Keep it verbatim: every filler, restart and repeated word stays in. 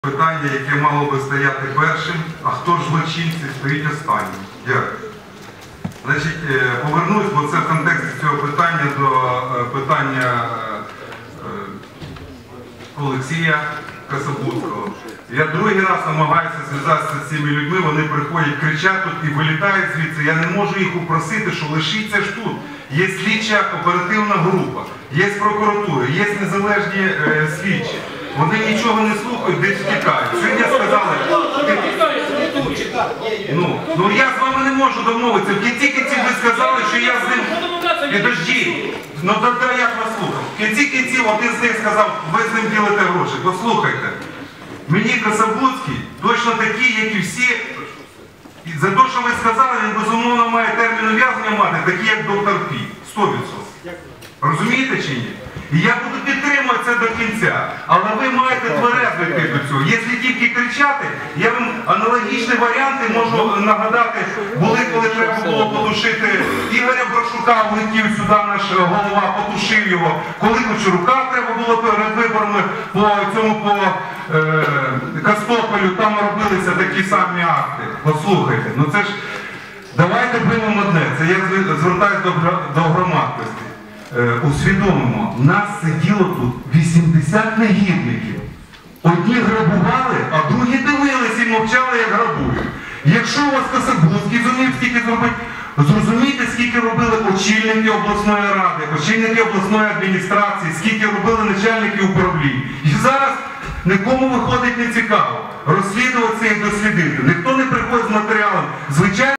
Питання, яке мало би стояти першим, а хто ж злочинці стоїть останнім. Дякую. Значить, повернусь, бо це в контексті цього питання до питання Олексія Касабутського. Я другий раз намагаюся зв'язатися з цими людьми, вони приходять, кричать тут і вилітають звідси. Я не можу їх упросити, що лишіться ж тут. Є слідча оперативна група, є прокуратура, є незалежні е, слідчі. Вони нічого не слухають, десь втікають. Сьогодні сказали, ну, ну я з вами не можу домовитися. В кінці кінців ви сказали, що я з ним... Підождіть, ну тоді як вас слухав? В кінці кінців один з них сказав, ви з ним ділите гроші. Послухайте, мені Касабутський точно такий, як і всі. За те, що ви сказали, він безумовно має термін ув'язнення мати, такий як доктор Пі. сто відсотків. Розумієте чи ні? І я буду підтримувати це до кінця. Але ви маєте тверезо йти до цього. Якщо тільки кричати, я вам аналогічні варіанти можу нагадати. Були, коли треба було потушити Ігоря Брашука, влетів сюди наш голова, потушив його. Коли Кучерука треба було перед виборами по цьому, по е, Костополю, там робилися такі самі акти. Послухайте, ну це ж, давайте приймемо одне. Це я звертаюся до, до громадськості. Усвідомимо, нас сиділо тут вісімдесят негідників. Одні грабували, а другі дивилися і мовчали, як грабують. Якщо у вас Касабутський зумів стільки зробити, зрозумійте, скільки робили очільники обласної ради, очільники обласної адміністрації, скільки робили начальники управлінь. І зараз нікому виходить не цікаво розслідувати це і дослідити. Ніхто не приходить з матеріалом. Звичайно,